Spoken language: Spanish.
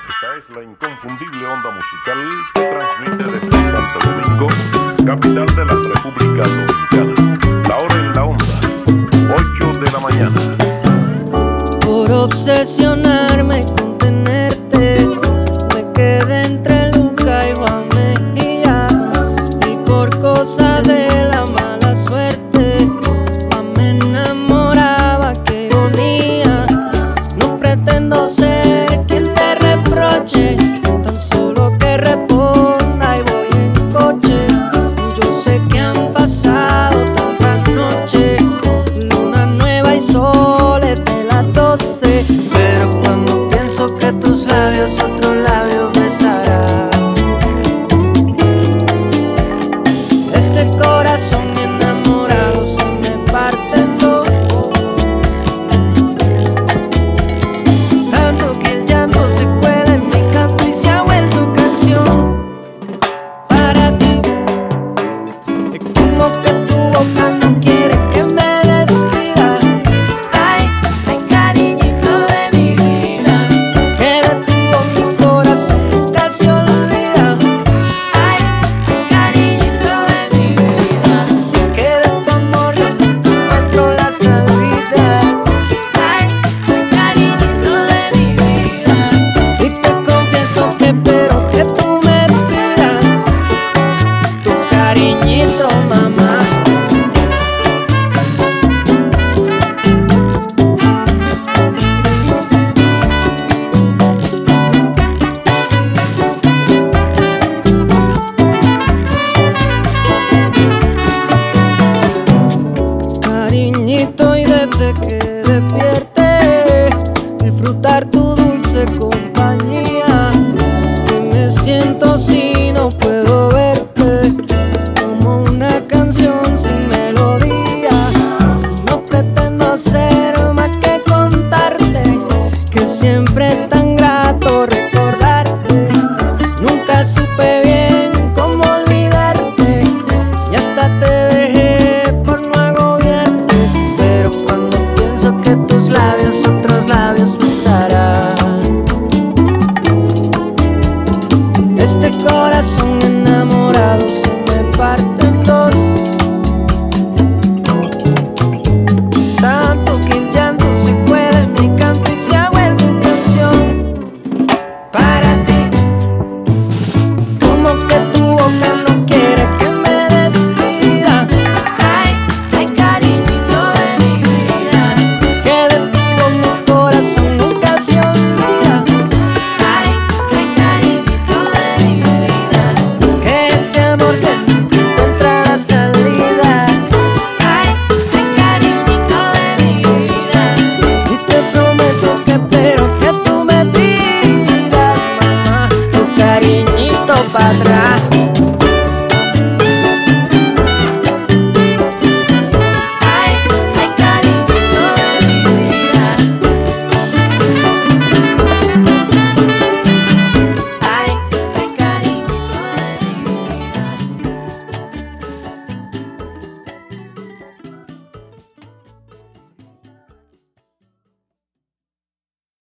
Esta es la inconfundible onda musical que transmite desde Santo Domingo, capital de la República Dominicana. La hora en la onda, 8 de la mañana. Por obsesionarme con tenerte, me quedé entre Luca y Juan Mejía, y por cosa de la mala suerte, más me enamoraba que ironía. No pretendo ser quien te reproche, tan solo que responda y voy en coche. Yo sé que han pasado tantas noches, luna nueva y soles de las 12, pero cuando pienso que tus labios otros labios besarán, este corazón enamorado se me parte en dos. Tanto que el llanto se cuela en mi canto y se ha vuelto canción para ti. Es como que tu boca no quiere que me despida. Ay, ay, cariñito de mi vida, que detuvo mi corazón nunca se olvida. Ay, ay, cariñito de mi vida, que de tu amor yo nunca encuentro la salida. Ay, ay, cariñito de mi vida, y te confieso que espero que tú me pidas tu cariñito, mamá. Cariñito, y desde que despierto